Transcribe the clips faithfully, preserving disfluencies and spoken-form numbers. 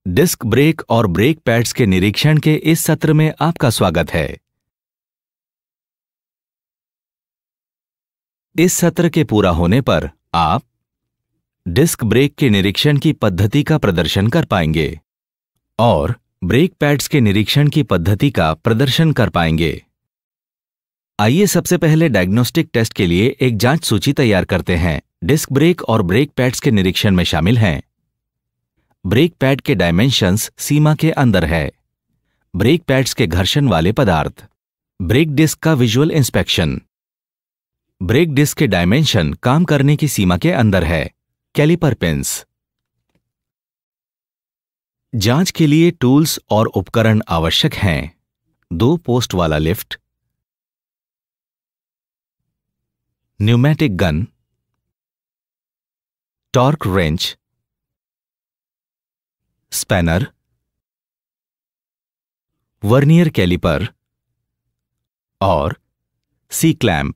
Disc brake और brake pads के निरीक्षण के इस सत्र में आपका स्वागत है। इस सत्र के पूरा होने पर आप डिस्क ब्रेक के निरीक्षण की पद्धति का प्रदर्शन कर पाएंगे और ब्रेक पैड्स के निरीक्षण की पद्धति का प्रदर्शन कर पाएंगे। आइए सबसे पहले डायग्नोस्टिक टेस्ट के लिए एक जांच सूची तैयार करते हैं। डिस्क ब्रेक और ब्रेक पैड्स के निरीक्षण में शामिल हैं: ब्रेक पैड के डायमेंशंस सीमा के अंदर है, ब्रेक पैड्स के घर्षण वाले पदार्थ, ब्रेक डिस्क का विजुअल इंस्पेक्शन, ब्रेक डिस्क के डायमेंशन काम करने की सीमा के अंदर है, कैलिपर पिन्स। जांच के लिए टूल्स और उपकरण आवश्यक हैं: दो पोस्ट वाला lift, pneumatic gun, torque wrench, spanner, vernier caliper और सी क्लैंप।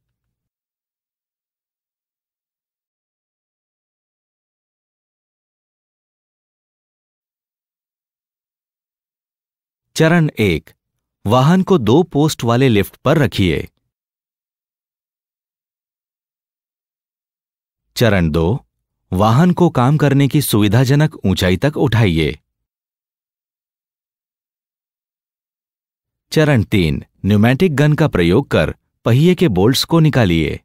चरण एक, वाहन को दो पोस्ट वाले लिफ्ट पर रखिए। चरण दो, वाहन को काम करने की सुविधाजनक ऊंचाई तक उठाइए। चरण तीन, न्यूमेटिक गन का प्रयोग कर पहिए के बोल्ट्स को निकालिए।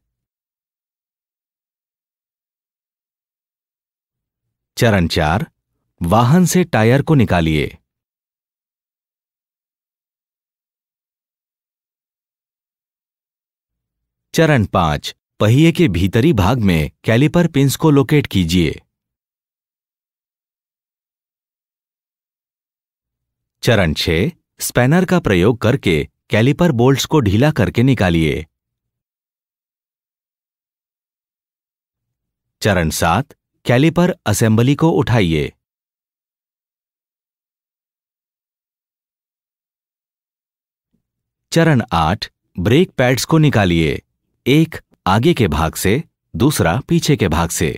चरण चार, वाहन से टायर को निकालिए। चरण पांच, पहिए के भीतरी भाग में कैलिपर पिन्स को लोकेट कीजिए। चरण छह, स्पैनर का प्रयोग करके कैलिपर बोल्ट्स को ढीला करके निकालिए। चरण सात, कैलिपर असेंबली को उठाइए। चरण आठ, ब्रेक पैड्स को निकालिए, एक आगे के भाग से, दूसरा पीछे के भाग से।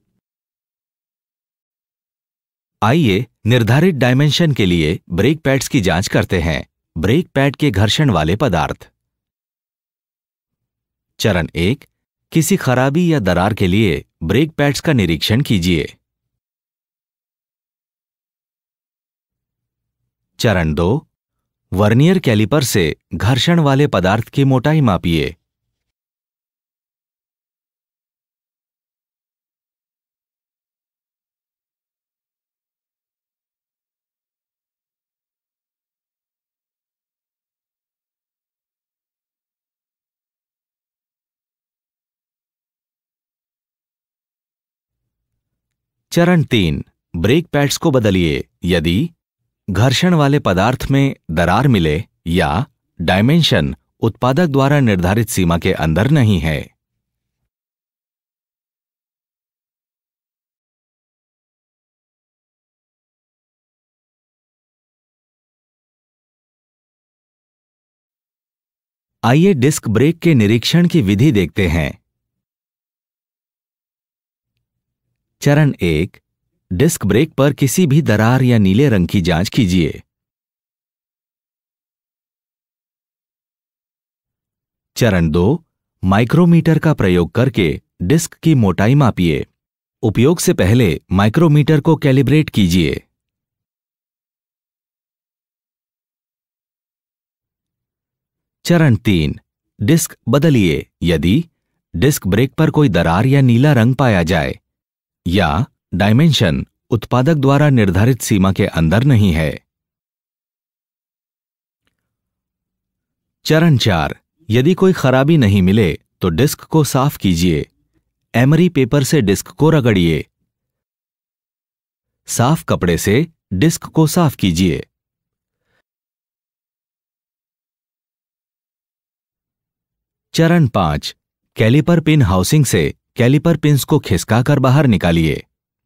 आइए निर्धारित डायमेंशन के लिए ब्रेक पैड्स की जांच करते हैं। ब्रेक पैड के घर्षण वाले पदार्थ। चरण एक, किसी खराबी या दरार के लिए ब्रेक पैड्स का निरीक्षण कीजिए। चरण दो, वर्नियर कैलिपर से घर्षण वाले पदार्थ की मोटाई मापिए। चरण तीन, ब्रेक पैड्स को बदलिए यदि घर्षण वाले पदार्थ में दरार मिले या डायमेंशन उत्पादक द्वारा निर्धारित सीमा के अंदर नहीं है। आइए डिस्क ब्रेक के निरीक्षण की विधि देखते हैं। चरण एक, डिस्क ब्रेक पर किसी भी दरार या नीले रंग की जांच कीजिए। चरण दो, माइक्रोमीटर का प्रयोग करके डिस्क की मोटाई मापिए। उपयोग से पहले माइक्रोमीटर को कैलिब्रेट कीजिए। चरण तीन, डिस्क बदलिए यदि डिस्क ब्रेक पर कोई दरार या नीला रंग पाया जाए या डायमेंशन उत्पादक द्वारा निर्धारित सीमा के अंदर नहीं है। चरण चार, यदि कोई खराबी नहीं मिले तो डिस्क को साफ कीजिए। एमरी पेपर से डिस्क को रगड़िए। साफ कपड़े से डिस्क को साफ कीजिए। चरण पांच, कैलिपर पिन हाउसिंग से कैलिपर पिन्स को खिसकाकर बाहर निकालिए।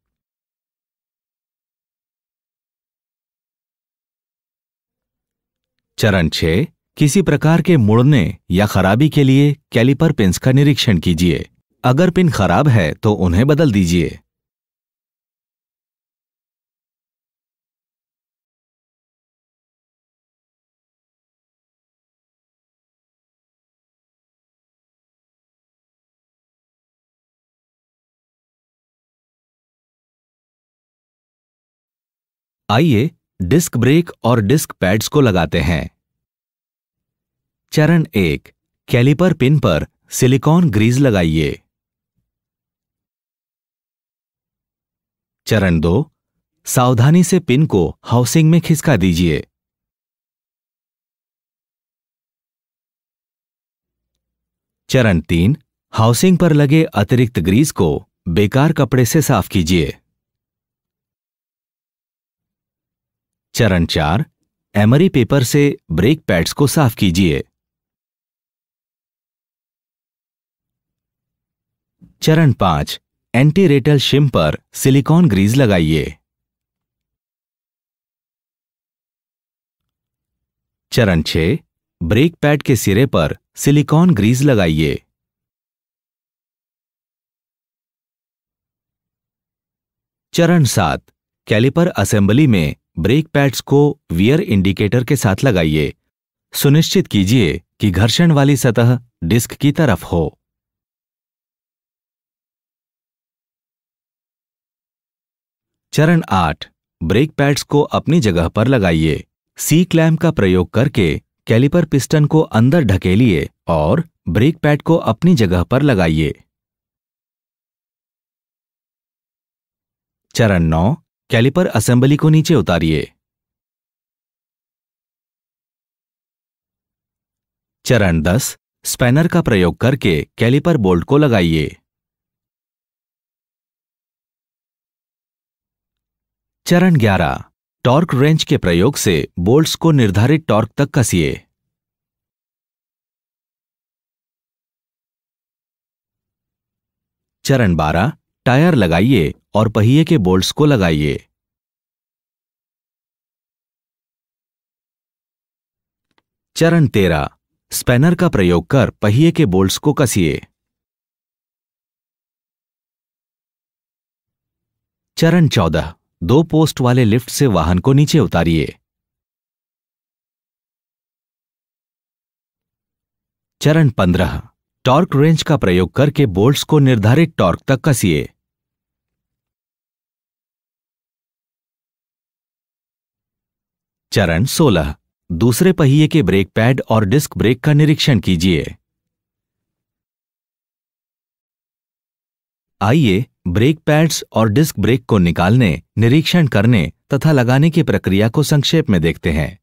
चरण छह, किसी प्रकार के मुड़ने या खराबी के लिए कैलिपर पिन्स का निरीक्षण कीजिए। अगर पिन खराब है तो उन्हें बदल दीजिए। आइए डिस्क ब्रेक और डिस्क पैड्स को लगाते हैं। चरण एक, कैलिपर पिन पर सिलिकॉन ग्रीज लगाइए। चरण दो, सावधानी से पिन को हाउसिंग में खिसका दीजिए। चरण तीन, हाउसिंग पर लगे अतिरिक्त ग्रीस को बेकार कपड़े से साफ कीजिए। चरण चार, एमरी पेपर से ब्रेक पैड्स को साफ कीजिए। चरण पांच, एंटी रेटल शिम पर सिलिकॉन ग्रीज लगाइए। चरण छह, ब्रेक पैड के सिरे पर सिलिकॉन ग्रीज लगाइए। चरण सात, कैलिपर असेंबली में ब्रेक पैड्स को वियर इंडिकेटर के साथ लगाइए। सुनिश्चित कीजिए कि घर्षण वाली सतह डिस्क की तरफ हो। चरण आठ, ब्रेक पैड्स को अपनी जगह पर लगाइए। सी क्लैंप का प्रयोग करके कैलिपर पिस्टन को अंदर ढकेलिए और ब्रेक पैड को अपनी जगह पर लगाइए। चरण नौ, कैलिपर असेंबली को नीचे उतारिए। चरण दस, स्पैनर का प्रयोग करके कैलिपर बोल्ट को लगाइए। चरण ग्यारह, टॉर्क रेंच के प्रयोग से बोल्ट्स को निर्धारित टॉर्क तक कसिए। चरण बारह, टायर लगाइए और पहिए के बोल्ट्स को लगाइए। चरण तेरह, स्पैनर का प्रयोग कर पहिए के बोल्ट्स को कसिए। चरण चौदह, दो पोस्ट वाले लिफ्ट से वाहन को नीचे उतारिए। चरण पंद्रह, टॉर्क रेंच का प्रयोग करके बोल्ट्स को निर्धारित टॉर्क तक कसिए। चरण सोलह, दूसरे पहिए के ब्रेक पैड और डिस्क ब्रेक का निरीक्षण कीजिए। आइए ब्रेक पैड्स और डिस्क ब्रेक को निकालने, निरीक्षण करने तथा लगाने की प्रक्रिया को संक्षेप में देखते हैं।